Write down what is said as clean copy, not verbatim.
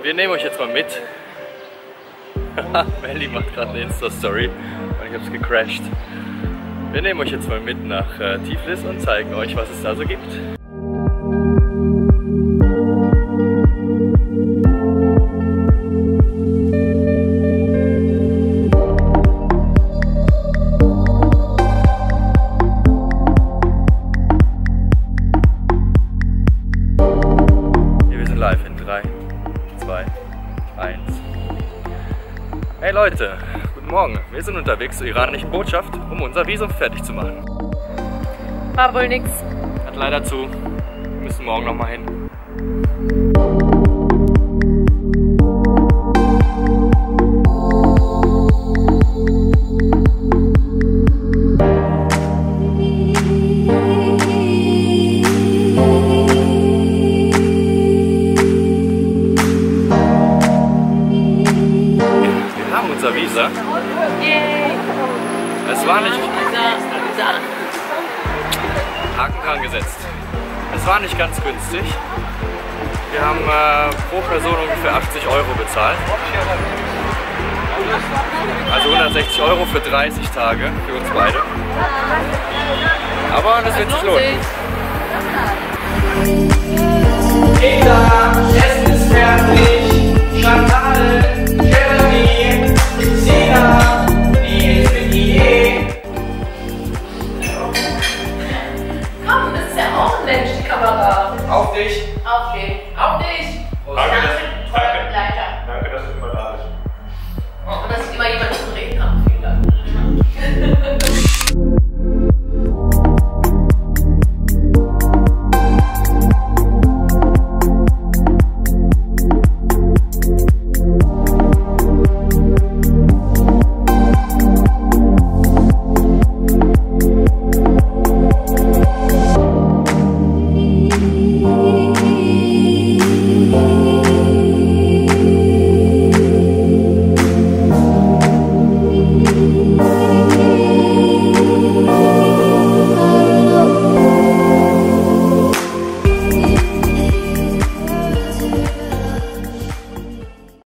Wir nehmen euch jetzt mal mit. Melli macht gerade eine Insta-Story und ich habe es gecrashed. Wir nehmen euch jetzt mal mit nach Tiflis und zeigen euch, was es da so gibt. Live in 3, 2, 1. Hey Leute, guten Morgen. Wir sind unterwegs zur iranischen Botschaft, um unser Visum fertig zu machen. War wohl nix. Hat leider zu. Wir müssen morgen nochmal hin. Unser Visa. Yay! Es war nicht... Haken dran gesetzt. Es war nicht ganz günstig. Wir haben pro Person ungefähr 80 Euro bezahlt. Also 160 Euro für 30 Tage für uns beide. Aber das wird sich lohnen. Kinder, Essen ist fertig.